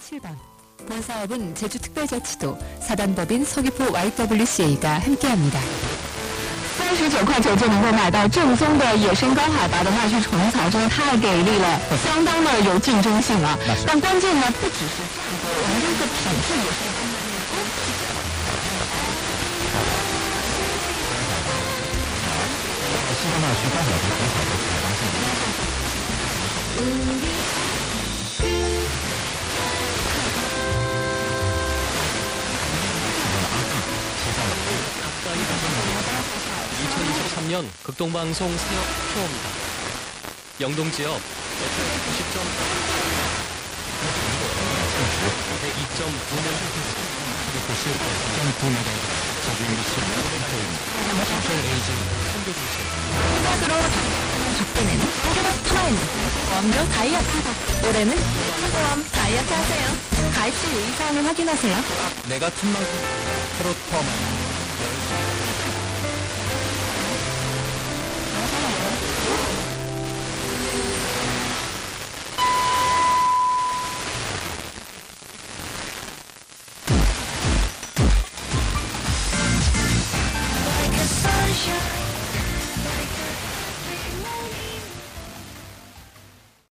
7번. 본사업은 제주특별자치도 사단법인 서귀포 YWCA가 함께합니다. 39块9就能够买到正宗的野生高海拔的话剧虫草，真的太给力了，相当的有竞争性啊。但关键呢，不只是价格，我们这个品质也是。 西双版纳区高海拔虫草的采访现场。 가까이 다가갑니다. 2023년 극동방송 사역 표어입니다. 영동 지역 FM 90점 102.9MHz 적게는 완벽 다이어트. 올해는 포함 다이어트 하세요. 가입시 의사항을 확인하세요. 내 같은 만큼 프로토만